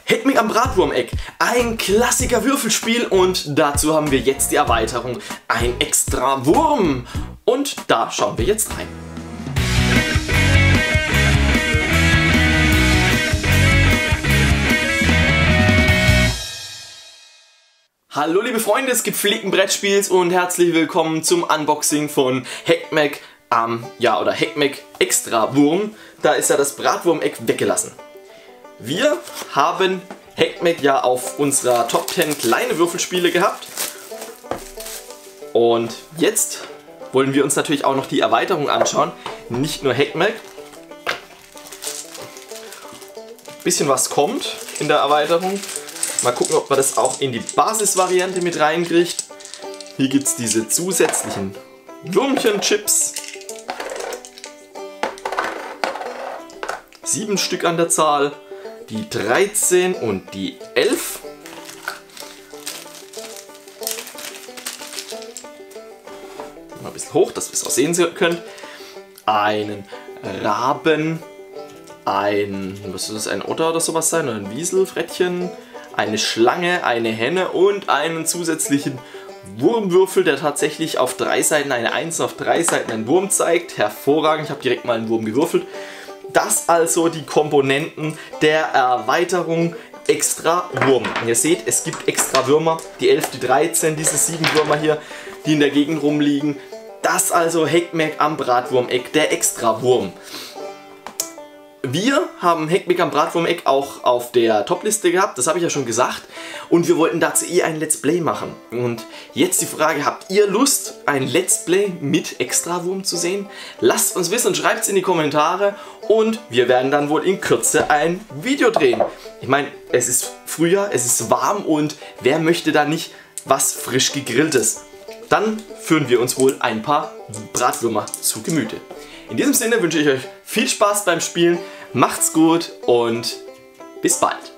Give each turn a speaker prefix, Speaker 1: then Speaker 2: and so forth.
Speaker 1: Heckmeck am Bratwurmeck, ein Klassiker Würfelspiel und dazu haben wir jetzt die Erweiterung, ein extra Wurm. Und da schauen wir jetzt rein. Hallo liebe Freunde des gepflegten Brettspiels und herzlich willkommen zum Unboxing von Heckmeck oder Heckmeck Extra Wurm. Da ist ja das Bratwurmeck weggelassen. Wir haben Heckmeck ja auf unserer Top 10 kleine Würfelspiele gehabt. Und jetzt wollen wir uns natürlich auch noch die Erweiterung anschauen. Nicht nur Heckmeck. Bisschen was kommt in der Erweiterung. Mal gucken, ob man das auch in die Basisvariante mit reinkriegt. Hier gibt es diese zusätzlichen Würmchen-Chips. 7 Stück an der Zahl. Die 13 und die 11. Mal ein bisschen hoch, dass wir es auch sehen könnt. Einen Raben, was ist das, ein Otter oder sowas sein, oder ein Wieselfrettchen, eine Schlange, eine Henne und einen zusätzlichen Wurmwürfel, der tatsächlich auf 3 Seiten eine 1 und auf 3 Seiten einen Wurm zeigt. Hervorragend, ich habe direkt mal einen Wurm gewürfelt. Das also die Komponenten der Erweiterung Extra Wurm. Und ihr seht, es gibt extra Würmer, die 11, die 13, diese 7 Würmer hier, die in der Gegend rumliegen. Das also Heckmeck am Bratwurmeck, der Extra Wurm. Wir haben Heckmeck am Bratwurmeck auch auf der Topliste gehabt, das habe ich ja schon gesagt. Und wir wollten dazu ein Let's Play machen. Und jetzt die Frage, habt ihr Lust, ein Let's Play mit Extrawurm zu sehen? Lasst uns wissen und schreibt es in die Kommentare. Und wir werden dann wohl in Kürze ein Video drehen. Ich meine, es ist Frühjahr, es ist warm und wer möchte da nicht was frisch gegrilltes? Dann führen wir uns wohl ein paar Bratwürmer zu Gemüte. In diesem Sinne wünsche ich euch viel Spaß beim Spielen, macht's gut und bis bald.